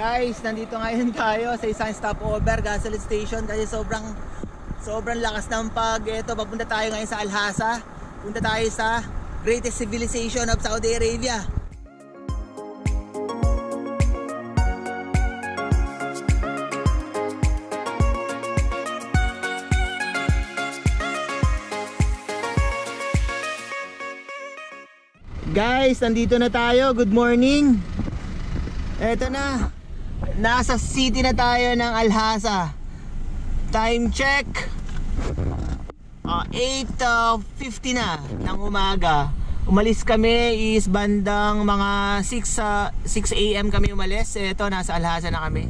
Guys, nandito ngayon tayo sa isang stopover, gasoline station, kasi sobrang lakas ng papunta tayo ngayon sa Al-Hasa. Punta tayo sa greatest civilization of Saudi Arabia. Guys, nandito na tayo. Good morning. Eto na. Nasa city na tayo ng Al-Hasa. Time check 8:50 na ng umaga. Umalis kami is bandang mga 6 AM kami umalis. Eto, nasa Al-Hasa na kami.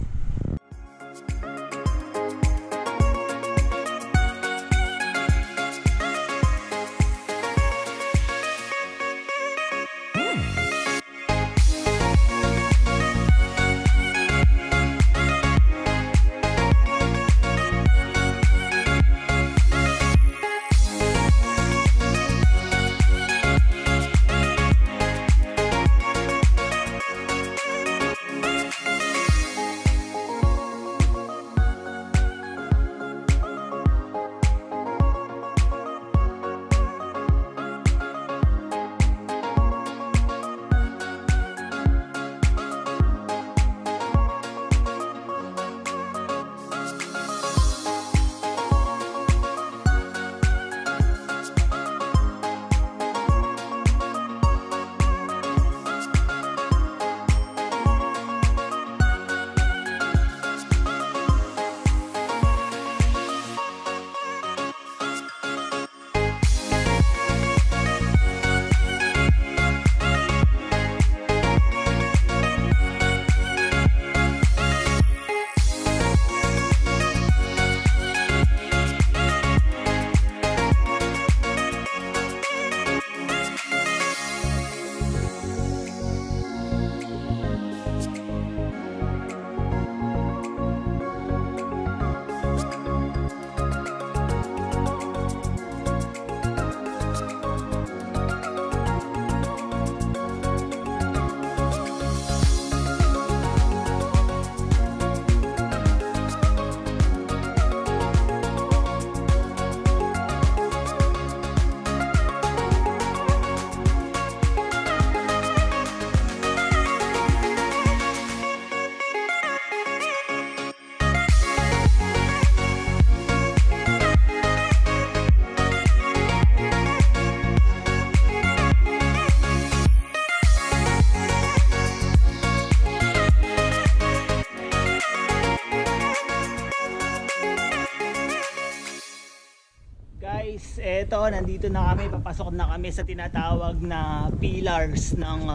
Guys, eto, nandito na kami, papasok na kami sa tinatawag na pillars ng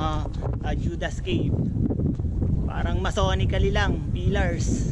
Judas Cave. Parang masonically lang, pillars.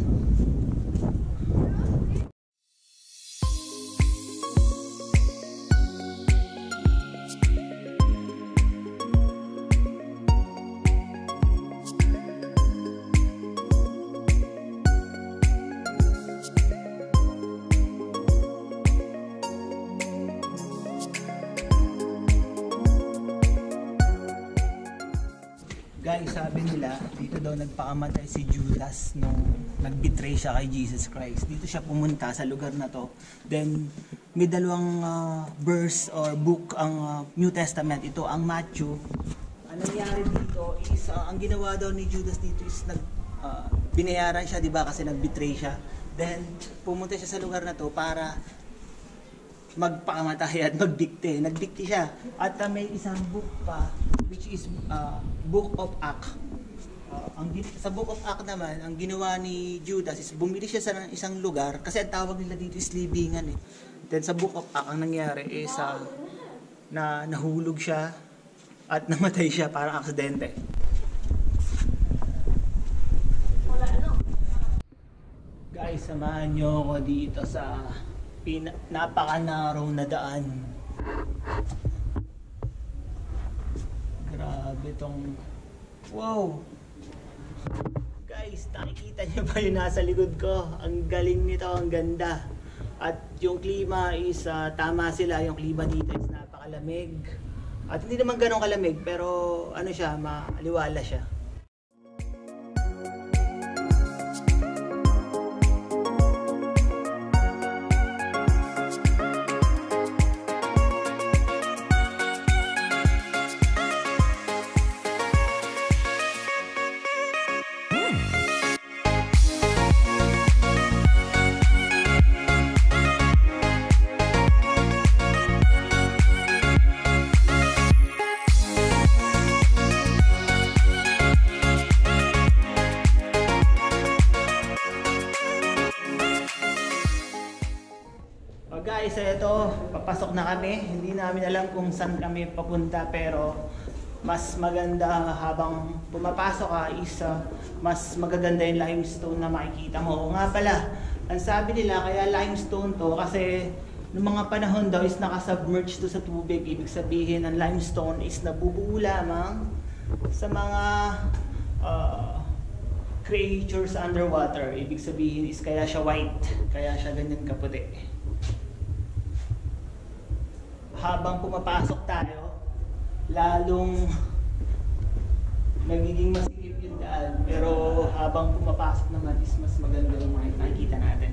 Guys, sabi nila, dito daw nagpakamatay si Judas nung nag-betray siya kay Jesus Christ. Dito siya pumunta sa lugar na to. Then, may dalawang verse or book ang New Testament. Ito ang Matthew. Ang nangyari dito is, ang ginawa daw ni Judas dito is binayaran siya, di ba? Kasi nag-betray siya. Then, pumunta siya sa lugar na to para magpakamatay at magdikte. Nagdikte siya. At may isang book pa, which is Book of Acts. Sa Book of Acts naman, ang ginawa ni Judas is bumili siya sa isang lugar, kasi ang tawag nila dito is libingan eh. Then sa Book of Acts, ang nangyari is na nahulog siya at namatay siya, parang aksidente. Guys, samahan nyo ako dito sa napaka-narrow na daan. Grabe tong... Wow! Guys, nakikita nyo ba yung nasa likod ko? Ang galing nito, ang ganda. At yung klima is tama sila, yung klima dito is napakalamig. At hindi naman ganun kalamig, pero ano siya, maliwala siya. ito, papasok na kami. Hindi namin alam kung saan kami papunta, pero mas maganda habang pumapasok ka is mas magaganda yung limestone na makikita mo. O nga pala, ang sabi nila kaya limestone to kasi noong mga panahon daw is nakasubmerge to sa tubig. Ibig sabihin ang limestone is nabubuo lamang sa mga creatures underwater. Ibig sabihin is kaya siya white, kaya siya ganyan kaputi. Habang pumapasok tayo, lalong nagiging masikip yung daan, pero habang pumapasok naman is mas maganda yung makikita natin.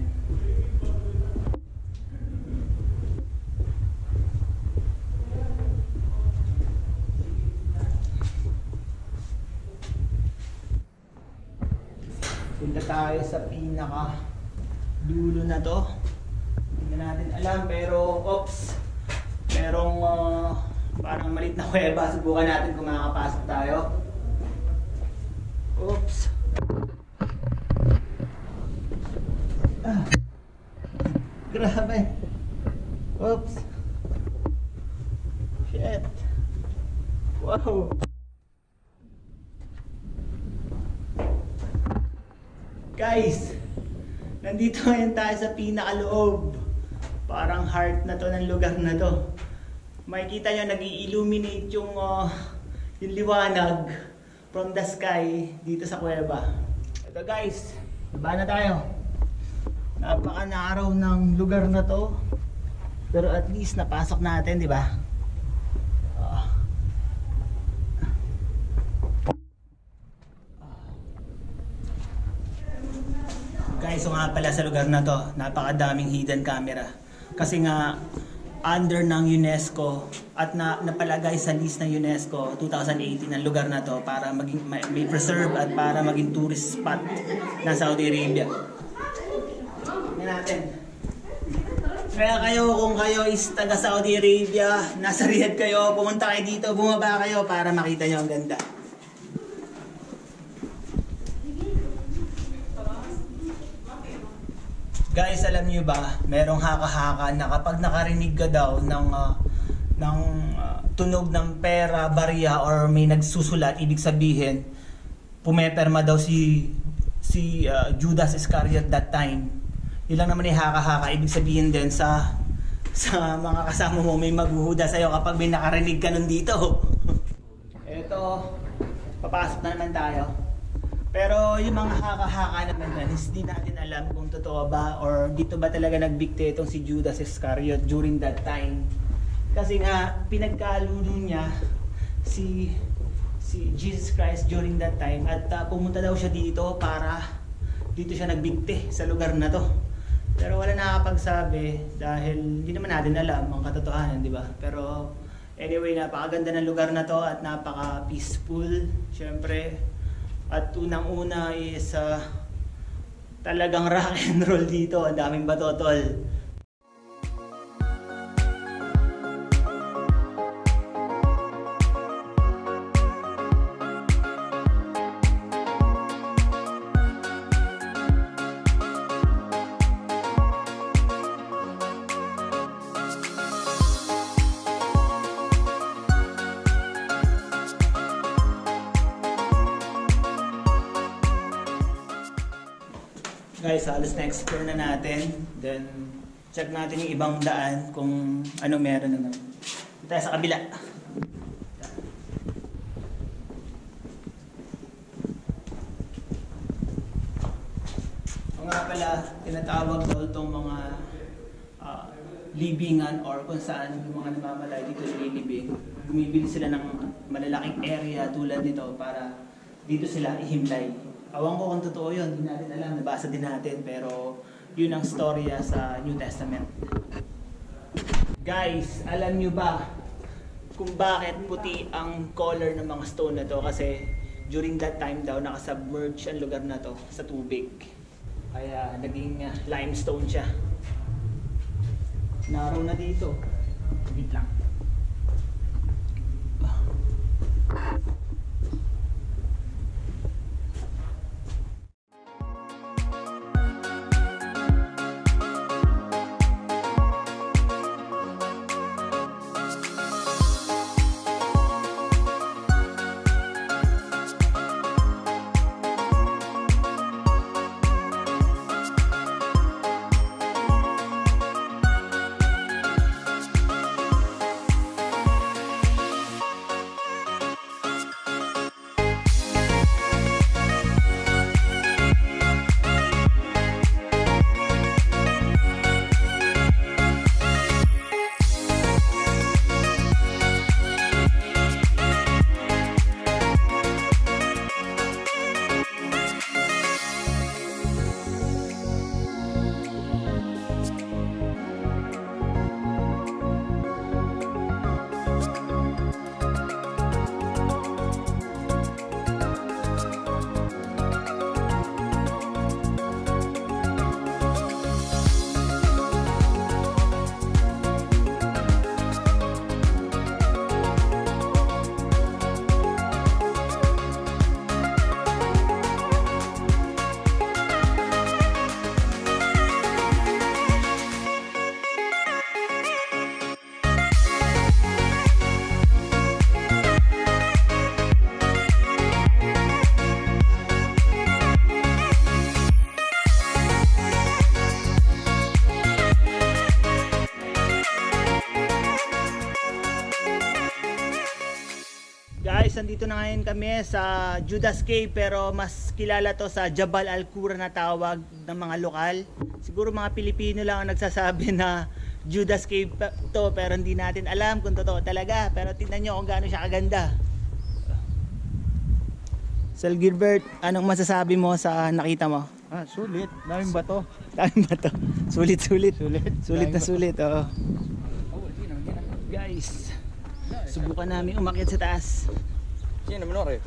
Punta tayo sa pinaka dulo na to. Hindi natin alam, pero oops, merong parang malit na kuweba. Subukan natin kung makakapasok tayo. Oops. Grabe. Oops. Shit. Wow. Guys, nandito ngayon tayo sa pinakaloob. Parang heart na to ng lugar na to. Makikita nyo, nag-i-illuminate yung liwanag from the sky dito sa kuweba. Ito guys, baba na tayo. Napaka-naaraw ng lugar na to. Pero at least napasok natin, di ba? Guys, so nga pala sa lugar na to, napakadaming hidden camera. Kasi nga, under ng UNESCO at napalagay sa list ng UNESCO 2018 ang lugar na to para maging may preserve at para maging tourist spot ng Saudi Arabia. Tingnan natin. Kaya kayo, kung kayo is taga Saudi Arabia, nasa Riyadh kayo, pumunta kayo dito, bumaba kayo para makita nyo ang ganda. Guys, alam niyo ba, merong haka-haka na kapag nakarinig ka daw ng tunog ng pera, barya, or may nagsusulat, ibig sabihin, pumeperma daw si Judas Iscariot that time. Yun lang naman yung haka-haka, ibig sabihin din sa mga kasama mo, may maghuhuda sa'yo kapag may nakarinig ka nun dito. Eto, papasok na naman tayo. Pero yung mga haka-haka naman yan, hindi natin alam kung totoo ba or dito ba talaga nagbikte itong si Judas Iscariot during that time. Kasi nga, pinagkaluno niya si Jesus Christ during that time at pumunta daw siya dito para dito siya nagbikte sa lugar na to. Pero wala nakakapagsabi dahil hindi naman natin alam ang katotohanan, di ba? Pero anyway, napakaganda ng lugar na to at napaka-peaceful, syempre. At unang-una is talagang rock and roll dito. Ang daming batotol. Guys, halos na-explore na natin. Then, check natin yung ibang daan kung ano meron naman. Tayo sa kabila. O nga pala, tinatawag daw itong mga libingan or kung saan yung mga namamalay dito nililibing. Bumibili sila ng malalaking area tulad nito para dito sila ihimlay. Awan ko kung totoo yun, hindi natin alam, nabasa din natin, pero yun ang storya sa New Testament. Guys, alam nyo ba kung bakit puti ang color ng mga stone na to? Kasi during that time daw, nakasubmerge ang lugar na to sa tubig. Kaya naging limestone siya. Naraw na dito. Wait lang. guys, nandito na ngayon kami sa Judas Cave, pero mas kilala to sa Jabal Al-Qura na tawag ng mga lokal. Siguro mga Pilipino lang ang nagsasabi na Judas Cave to, pero hindi natin alam kung totoo talaga. Pero tingnan nyo kung gaano siya kaganda. Sir Gilbert, anong masasabi mo sa nakita mo? Sulit. Daming bato. Daming ba to? Sulit. Sulit. Sulit na Daming sulit, oo. Hindi na. Guys, subukan namin umakyat sa taas. Sino naman ako?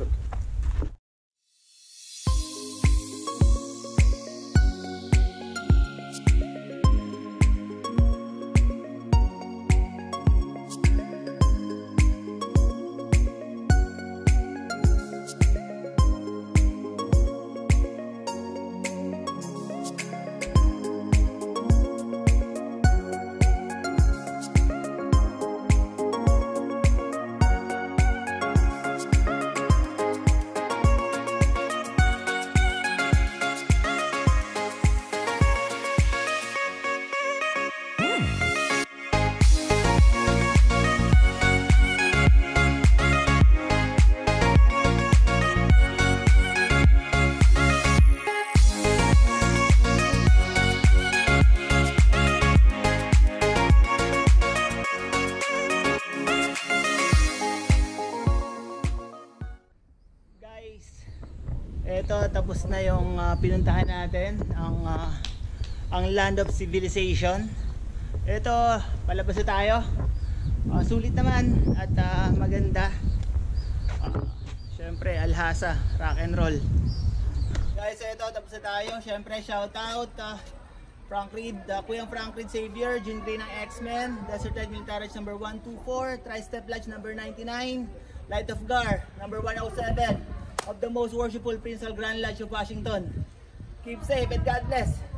Ito, tapos na yung pinuntahan natin, ang Land of Civilization. Ito, palabas na tayo. Sulit naman at maganda. Syempre, alhasa, rock and roll. Guys, ito, tapos na tayo. Syempre, shout out Frank Reed, Kuyang Frank Reed Xavier, June Grey ng X-Men, Desert Tide Militaris number 124, Tri-Step Lodge number 99, Light of Gar number 107, of the most worshipful Prince Grand Lodge of Washington. Keep safe and God bless.